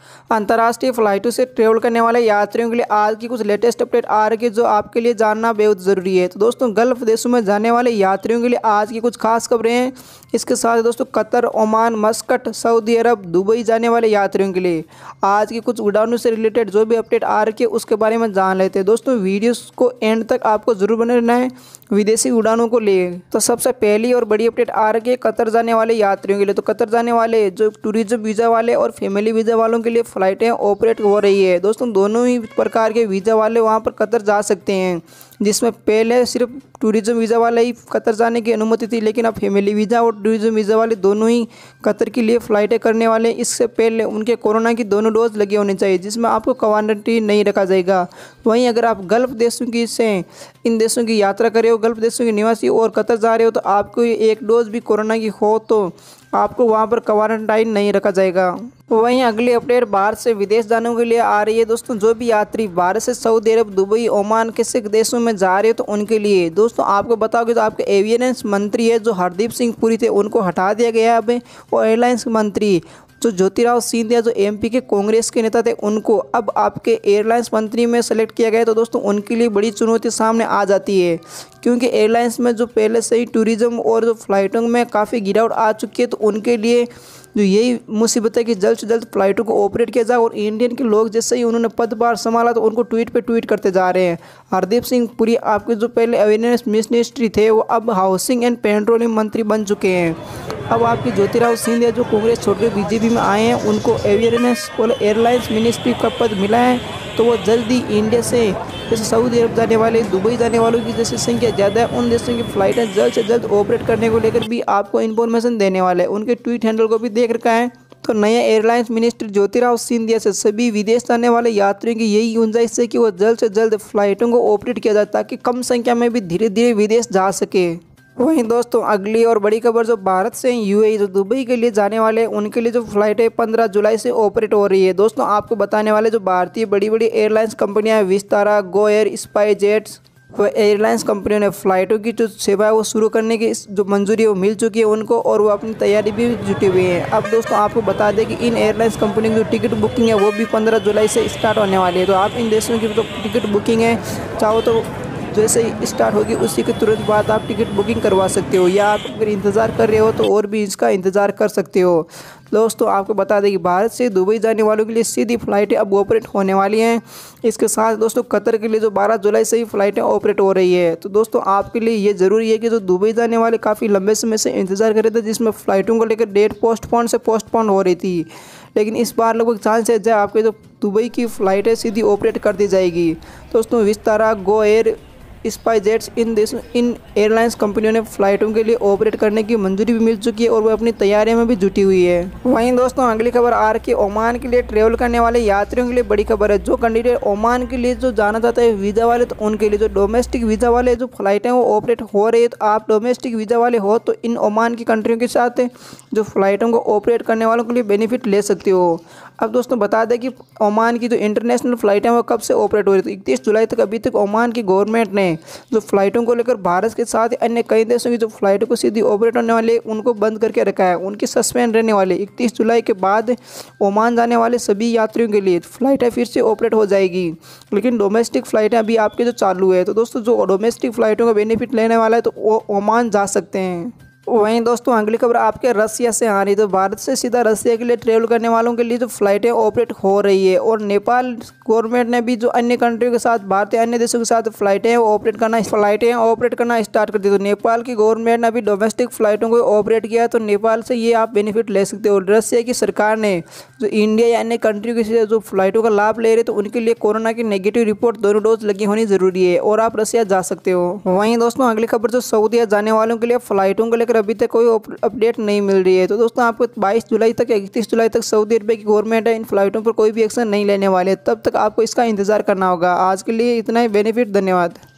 अंतर्राष्ट्रीय फ्लाइटों से ट्रेवल करने वाले यात्रियों के लिए आज की कुछ लेटेस्ट अपडेट आ रही है जो आपके लिए जानना बेहद ज़रूरी है। तो दोस्तों गल्फ़ देशों में जाने वाले यात्रियों के लिए आज की कुछ खास खबरें हैं। इसके साथ दोस्तों Qatar, Oman, Muscat, Saudi Arab, Dubai जाने वाले यात्रियों के लिए आज की कुछ उड़ानों से रिलेटेड जो भी अपडेट आ रही है उसके बारे में जान लेते हैं। दोस्तों वीडियोस को एंड तक आपको ज़रूर बने रहना है विदेशी उड़ानों को लिए। तो सबसे पहली और बड़ी अपडेट आ रही है कतर जाने वाले यात्रियों के लिए। तो कतर जाने वाले जो टूरिज्म वीज़ा वाले और फैमिली वीज़ा वालों के लिए फ़्लाइटें ऑपरेट हो रही है। दोस्तों दोनों ही प्रकार के वीज़ा वाले वहां पर कतर जा सकते हैं, जिसमें पहले सिर्फ टूरिज्म वीज़ा वाले ही कतर जाने की अनुमति थी, लेकिन अब फैमिली वीज़ा और टूरिज्म वीज़ा वाले दोनों ही कतर के लिए फ़्लाइटें करने वाले। इससे पहले उनके कोरोना की दोनों डोज लगे होने चाहिए, जिसमें आपको क्वारंटीन नहीं रखा जाएगा। वहीं अगर आप गल्फ़ देशों की से इन देशों की यात्रा कर रहे हो, गल्फ़ देशों के निवासी और कतर जा रहे हो, तो आपको एक डोज भी कोरोना की हो तो आपको वहां पर क्वारंटाइन नहीं रखा जाएगा। वहीं अगली अपडेट भारत से विदेश जाने के लिए आ रही है। दोस्तों जो भी यात्री भारत से सऊदी अरब, दुबई, ओमान किसी देशों में जा रहे हो तो उनके लिए दोस्तों आपको बताओगे तो आपके एवियनेंस मंत्री है जो हरदीप सिंह पुरी थे उनको हटा दिया गया है अब, और एयरलाइंस मंत्री जो ज्योतिराव सिंधिया जो एमपी के कांग्रेस के नेता थे उनको अब आपके एयरलाइंस मंत्री में सेलेक्ट किया गया है। तो दोस्तों उनके लिए बड़ी चुनौती सामने आ जाती है, क्योंकि एयरलाइंस में जो पहले से ही टूरिज्म और जो फ्लाइटों में काफ़ी गिरावट आ चुकी है, तो उनके लिए जो यही मुसीबत है कि जल्द से जल्द फ्लाइटों को ऑपरेट किया जाए। और इंडियन के लोग जैसे ही उन्होंने पदभार संभाला तो उनको ट्वीट पे ट्वीट करते जा रहे हैं। हरदीप सिंह पुरी आपके जो पहले अवेयरनेस मिनिस्ट्री थे वो अब हाउसिंग एंड पेट्रोलियम मंत्री बन चुके हैं। अब आपके ज्योतिराव सिंधिया जो कांग्रेस छोड़ के बीजेपी में आए हैं उनको अवेयरनेस और एयरलाइंस मिनिस्ट्री का पद मिला है। तो वो जल्दी इंडिया से जैसे सऊदी अरब जाने वाले, दुबई जाने वालों की जैसे संख्या ज़्यादा है, उन देशों की फ़्लाइटें जल्द से जल्द ऑपरेट करने को लेकर भी आपको इन्फॉर्मेशन देने वाले हैं। उनके ट्वीट हैंडल को भी देख रखा है। तो नए एयरलाइंस मिनिस्टर ज्योतिराव सिंधिया से सभी विदेश जाने वाले यात्रियों की यही गुंजाइश है कि वो जल्द से जल्द फ्लाइटों को ऑपरेट किया जाए ताकि कम संख्या में भी धीरे धीरे विदेश जा सके। वहीं दोस्तों अगली और बड़ी खबर जो भारत से यूएई जो दुबई के लिए जाने वाले हैं उनके लिए जो फ्लाइटें 15 जुलाई से ऑपरेट हो रही है। दोस्तों आपको बताने वाले जो भारतीय बड़ी बड़ी एयरलाइंस कंपनियां Vistara, Go Air, Spice Jets व एयरलाइंस कंपनियों ने फ़्लाइटों की जो सेवा है वो शुरू करने की जो मंजूरी है वो मिल चुकी है उनको, और वो अपनी तैयारी भी जुटी हुई है। अब दोस्तों आपको बता दें कि इन एयरलाइंस कंपनियों की जो टिकट बुकिंग है वो भी 15 जुलाई से स्टार्ट होने वाली है। तो आप इन देशों की जो टिकट बुकिंग है चाहो तो जैसे ही स्टार्ट होगी उसी के तुरंत बाद आप टिकट बुकिंग करवा सकते हो, या आप अगर इंतज़ार कर रहे हो तो और भी इसका इंतज़ार कर सकते हो। दोस्तों आपको बता दें कि भारत से दुबई जाने वालों के लिए सीधी फ़्लाइटें अब ऑपरेट होने वाली हैं। इसके साथ दोस्तों कतर के लिए जो 12 जुलाई से ही फ़्लाइटें ऑपरेट हो रही है। तो दोस्तों आपके लिए ये ज़रूरी है कि जो दुबई जाने वाले काफ़ी लंबे समय से इंतज़ार कर रहे थे, जिसमें फ़्लाइटों को लेकर डेट पोस्टपोन हो रही थी, लेकिन इस बार लगभग चांस है जब आपके जो दुबई की फ़्लाइटें सीधी ऑपरेट कर दी जाएगी। दोस्तों Vistara, Go Air, Spice Jets इन एयरलाइंस कंपनियों ने फ़्लाइटों के लिए ऑपरेट करने की मंजूरी भी मिल चुकी है और वो अपनी तैयारियों में भी जुटी हुई है। वहीं दोस्तों अगली खबर आ रही है ओमान के लिए ट्रेवल करने वाले यात्रियों के लिए बड़ी खबर है। जो कैंडिडेट ओमान के लिए जो जाना चाहता है वीज़ा वाले, तो उनके लिए जो डोमेस्टिक वीज़ा वाले जो फ़्लाइटें वो ऑपरेट हो रही है, तो आप डोमेस्टिक वीज़ा वाले हो तो इन ओमान की कंट्रियों के साथ जो फ़्लाइटों को ऑपरेट करने वालों के लिए बेनिफिट ले सकते हो। अब दोस्तों बता दें कि ओमान की जो इंटरनेशनल फ़्लाइट है वो कब से ऑपरेट हो रही थी, 31 जुलाई तक। अभी तक ओमान की गवर्नमेंट ने जो फ़्लाइटों को लेकर भारत के साथ अन्य कई देशों की जो फ़्लाइटों को सीधी ऑपरेट होने वाले उनको बंद करके रखा है, उनकी सस्पेंड रहने वाले। 31 जुलाई के बाद ओमान जाने वाले सभी यात्रियों के लिए फ़्लाइटें फिर से ऑपरेट हो जाएगी, लेकिन डोमेस्टिक फ़्लाइटें अभी आपके जो चालू है। तो दोस्तों जो डोमेस्टिक फ़्लाइटों का बेनिफिट लेने वाला है तो वो ओमान जा सकते हैं। वहीं दोस्तों अगली खबर आपके रसिया से आ रही है। तो भारत से सीधा रसिया के लिए ट्रेवल करने वालों के लिए जो फ़्लाइटें ऑपरेट हो रही है, और नेपाल गवर्नमेंट ने भी जो अन्य कंट्रियों के साथ, भारतीय अन्य देशों के साथ फ़्लाइटें ऑपरेट करना स्टार्ट कर दी। तो नेपाल की गवर्नमेंट ने अभी डोमेस्टिक फ़्लाइटों को ऑपरेट किया है, तो नेपाल से ये आप बेनिफिट ले सकते हो। रसिया की सरकार ने जो इंडिया या अन्य कंट्रियों के जो फ़्लाइटों का लाभ ले रहे तो उनके लिए कोरोना की नेगेटिव रिपोर्ट दोनों डोज लगी होनी ज़रूरी है, और आप रसिया जा सकते हो। वहीं दोस्तों अगली खबर जो सऊदी जाने वालों के लिए फ़्लाइटों को लेकर अभी तक कोई अपडेट नहीं मिल रही है। तो दोस्तों आपको 22 जुलाई तक या 31 जुलाई तक सऊदी अरब की गवर्नमेंट है इन फ्लाइटों पर कोई भी एक्शन नहीं लेने वाले, तब तक आपको इसका इंतज़ार करना होगा। आज के लिए इतना ही। बेनिफिट, धन्यवाद।